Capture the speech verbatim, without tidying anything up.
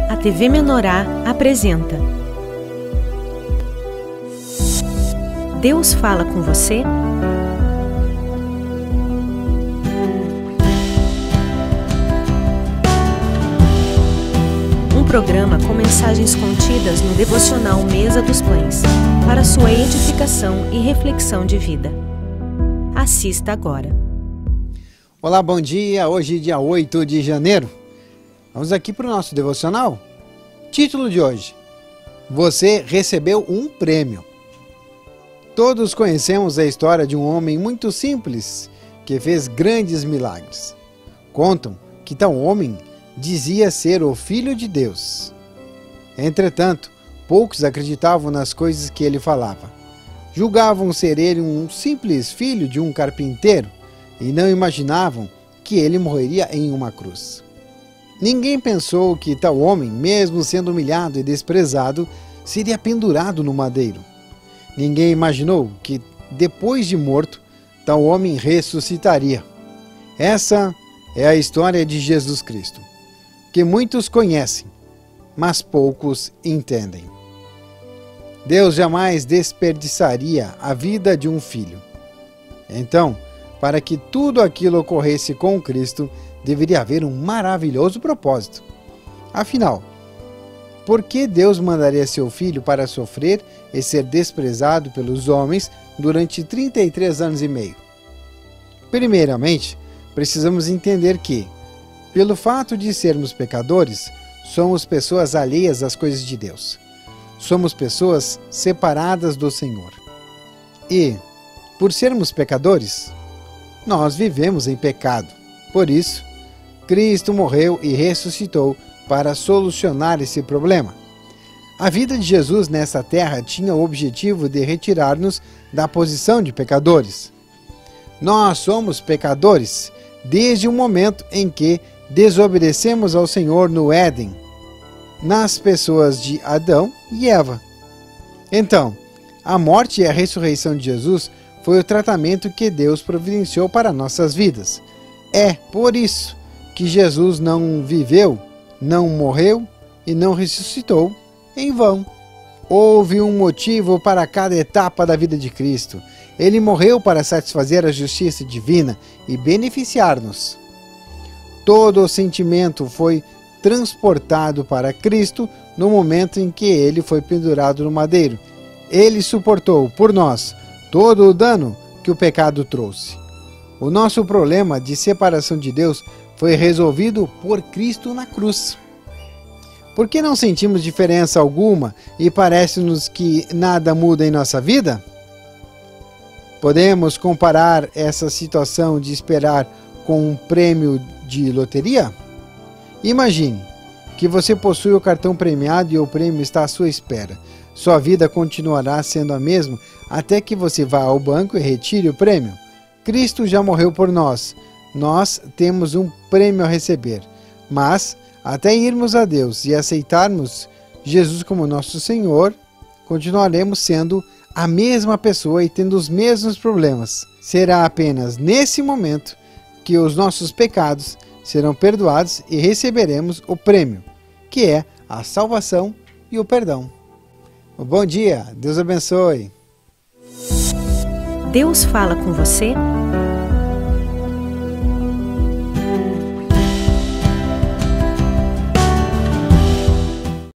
A T V Menorá apresenta Deus fala com você? Um programa com mensagens contidas no devocional Mesa dos Pães, para sua edificação e reflexão de vida. Assista agora. Olá, bom dia. Hoje, dia oito de janeiro. Vamos aqui para o nosso devocional. Título de hoje: Você recebeu um prêmio. Todos conhecemos a história de um homem muito simples que fez grandes milagres. Contam que tal homem dizia ser o Filho de Deus. Entretanto, poucos acreditavam nas coisas que ele falava. Julgavam ser ele um simples filho de um carpinteiro e não imaginavam que ele morreria em uma cruz. Ninguém pensou que tal homem, mesmo sendo humilhado e desprezado, seria pendurado no madeiro. Ninguém imaginou que, depois de morto, tal homem ressuscitaria. Essa é a história de Jesus Cristo, que muitos conhecem, mas poucos entendem. Deus jamais desperdiçaria a vida de um filho. Então, para que tudo aquilo ocorresse com Cristo, deveria haver um maravilhoso propósito. Afinal, por que Deus mandaria seu filho para sofrer e ser desprezado pelos homens durante trinta e três anos e meio? Primeiramente, precisamos entender que, pelo fato de sermos pecadores, somos pessoas alheias às coisas de Deus. Somos pessoas separadas do Senhor. E, por sermos pecadores, nós vivemos em pecado. Por isso, Cristo morreu e ressuscitou para solucionar esse problema. A vida de Jesus nessa terra tinha o objetivo de retirar-nos da posição de pecadores. Nós somos pecadores desde o momento em que desobedecemos ao Senhor no Éden, nas pessoas de Adão e Eva. Então, a morte e a ressurreição de Jesus foi o tratamento que Deus providenciou para nossas vidas. É por isso que Jesus não viveu, não morreu e não ressuscitou em vão. Houve um motivo para cada etapa da vida de Cristo. Ele morreu para satisfazer a justiça divina e beneficiar-nos. Todo o sentimento foi transportado para Cristo no momento em que ele foi pendurado no madeiro. Ele suportou por nós todo o dano que o pecado trouxe. O nosso problema de separação de Deus foi resolvido por Cristo na cruz. Por que não sentimos diferença alguma e parece-nos que nada muda em nossa vida? Podemos comparar essa situação de esperar com um prêmio de loteria? Imagine que você possui o cartão premiado e o prêmio está à sua espera. Sua vida continuará sendo a mesma até que você vá ao banco e retire o prêmio. Cristo já morreu por nós. Nós temos um prêmio a receber. Mas, até irmos a Deus e aceitarmos Jesus como nosso Senhor, continuaremos sendo a mesma pessoa e tendo os mesmos problemas. Será apenas nesse momento que os nossos pecados serão perdoados e receberemos o prêmio, que é a salvação e o perdão. Bom dia, Deus abençoe. Deus fala com você?